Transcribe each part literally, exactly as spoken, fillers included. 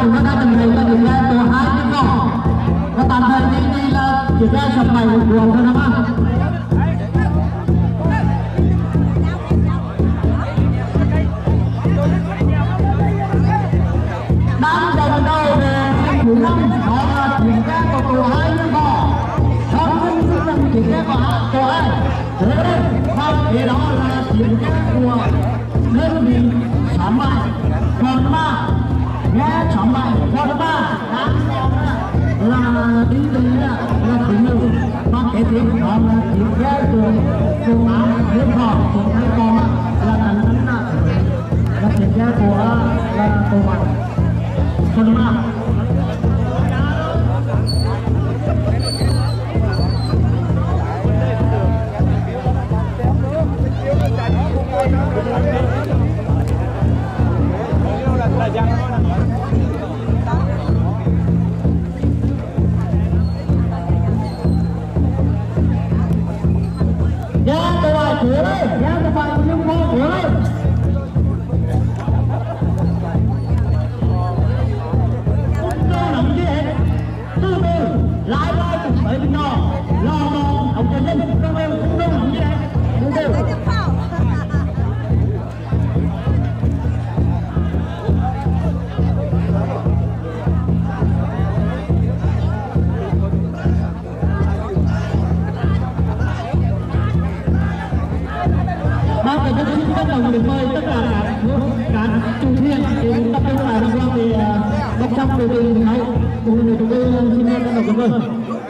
cùng nó đã từng thấy là những cái từ hai đến nhỏ và tạm thời thì đây là những cái sập bảy của buồn thôi đó mà đang đầu đầu về thứ năm đó là những cái từ hai đến nhỏ không không là những cái của của ai thế và cái đó là những cái của đơn vị sắm bài còn mà nghe sắm bài còn mà đáng là đi đi là là thứ nhiều và cái thứ đó là những cái từ từ nước họ của hai con là thành thành là là những cái của là của bạn còn mà được mời tất cả các chủ thuyền thì tập trung lại đồng quang thì bốc trong từ từ này cùng người chúng tôi xin lên đầu cảm ơn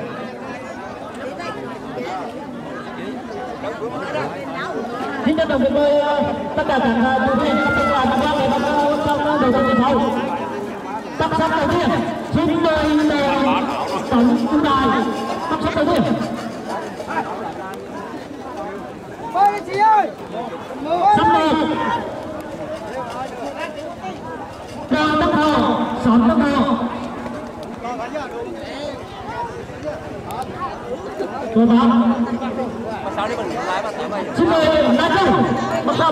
xin trân trọng được mời tất cả các chủ thuyền tập trung lại đồng quang thì bốc trong đầu tiên thì sau tập sắp đầu tiên xin mời tổng chủ đài tập sắp đầu tiên ơi chị ơi sắp đầu cho tốc độ són tốc độ tôi bóng xin mời đá trung bắt xong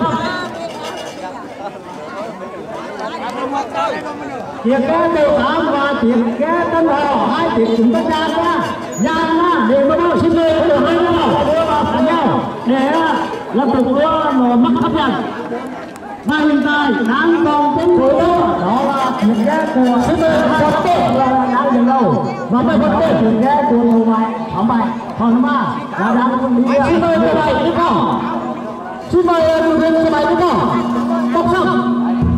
tiệc ké đầu tám và tiệc ké tân hò hai tiệc chúng ta ra qua gian ra để bắt đầu xin mời đầu hai nhau nhau để lập tục có một mắt hấp dẫn và hiện tại đang còn đến cuối đó đó là tiệc ké của xin mời hai tiệc là đang dừng đầu và bây giờ tiệc ké của nhiều bài sáu bài còn mà là đang đi xin mời mười bảy tiếp không xin mời chủ nhân mười bảy tiếp không bốc xong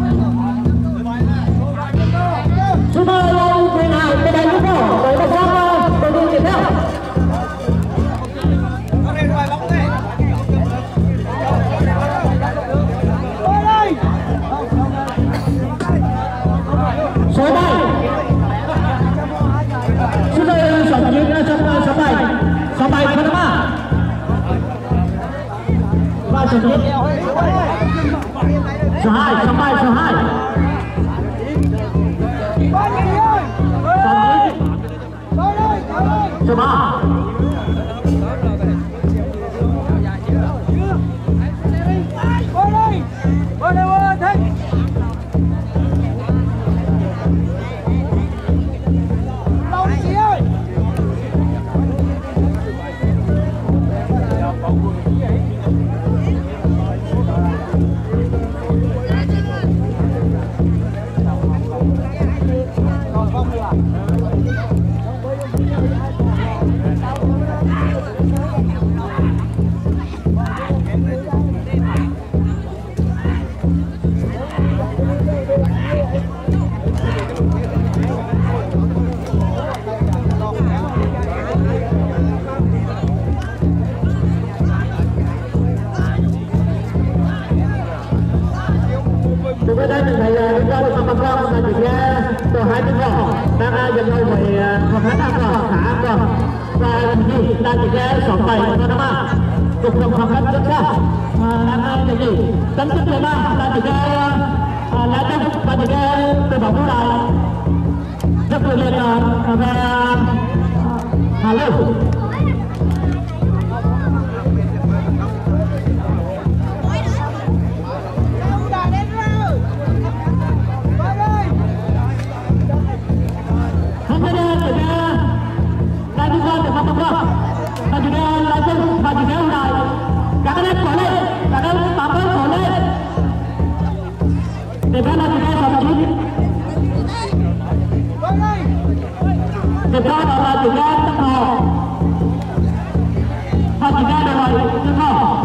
xin mời ông người nào cái đánh tiếp không tới bốc xong tôi đi tiếp theo số bảy xin mời sáu chín trong sáu bảy sáu bảy phần ba và số chín số hai số bảy số hai số ba Với đây mình thấy chúng ta được tham quan là những cái tổ hai tiếng vỏ đang dần lâu với một khá an toàn khá an toàn và gì là những cái sáu bảy và năm ba cùng đồng khoảng cách rất xa đang cái gì tấn chức thứ ba là những cái lá trắng và những cái từ bóng đá rất là liệt về Hà Lưu đó là chị gái Tân Hồ. Thôi chị gái được rồi, Tân Hồ.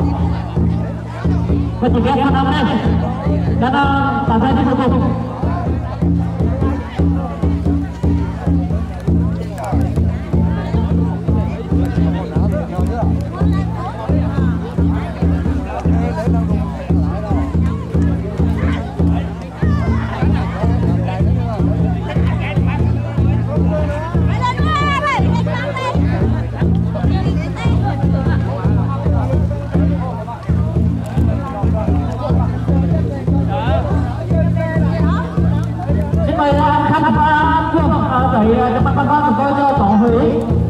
Thôi chị gái Tân Hồ đây. Cho nó tạm thời đi một cùng. Các bạn coi cho tổng Huế.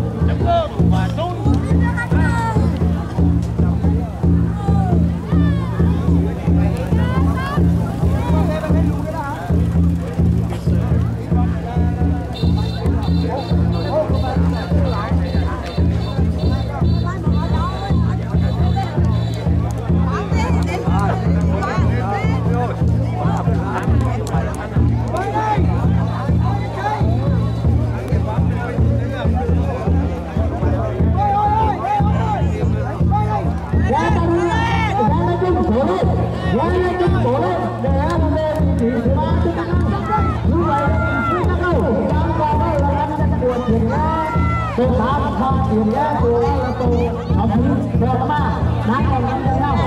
Tôi đã không tiền giá của tôi học sinh theo các bạn đã còn đánh nhau nhau.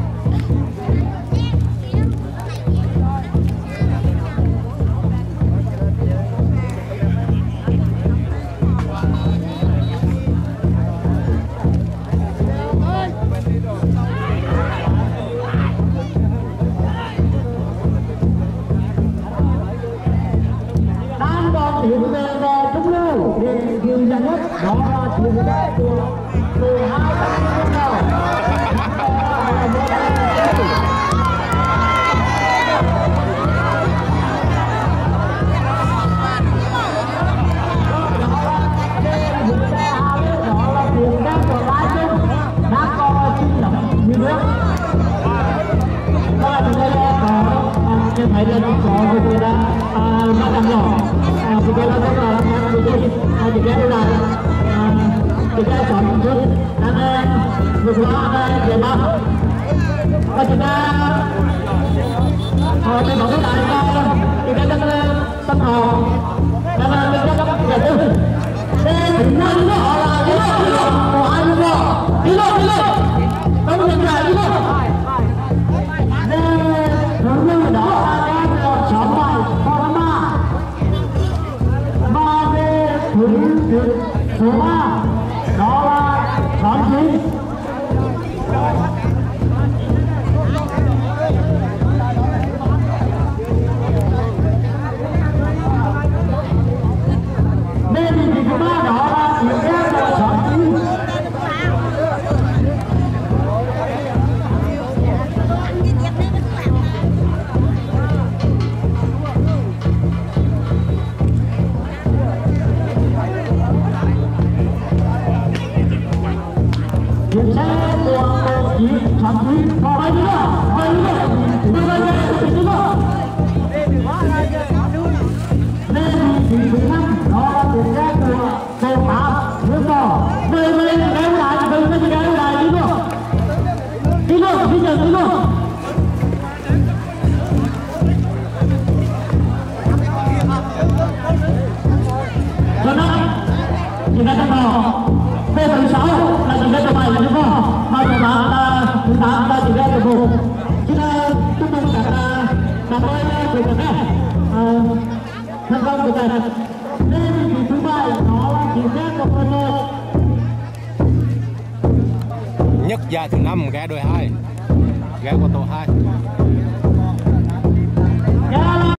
Đang còn tiền về về chúng lưu để điều nhận nhất đó là tiền giá của từ hai trăm đến đầu. Thấy là nó có một người đã bắt làm nhỏ thì cái là rất là thì cái thì cái là thì cái chọn trước đang vượt qua về bắc và chúng ta họ bên bóng đá thì cái đang tân hồ đang là bên các các giải tư nên nên họ là cái đó của ai luôn đó đi luôn đi luôn không nhận giải đi luôn nên hướng đó chọn bài con ba ba về thứ số ba đó là chọn chín nên thì thứ ba đó là những cái là chọn chín. Chiến xe của đồng chí Trần Quý vào đây nữa, vào đây nữa, vào đây nữa, nên thì thứ năm đó là chiến xe của tổ tám nước đỏ, về về kéo lại, về về kéo lại đi luôn, đi luôn, đi luôn, đi luôn. Cho nên, chúng ta sẽ vào B thứ sáu là chỉ cái bài là đúng không? Hai bài là chúng ta đã chỉ cái được một. Chúng ta chúc mừng cả cả đôi của các em thành công của các em. Nên thì thứ ba nó là chỉ cái của một. Nhất giải thứ năm ghe đôi hai, ghe của tổ hai.